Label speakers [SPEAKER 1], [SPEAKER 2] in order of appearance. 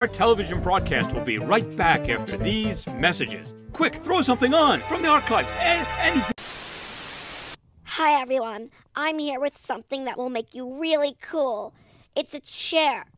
[SPEAKER 1] Our television broadcast will be right back after these messages. Quick, throw something on from the archives. Anything.
[SPEAKER 2] Hi everyone, I'm here with something that will make you really cool. It's a chair.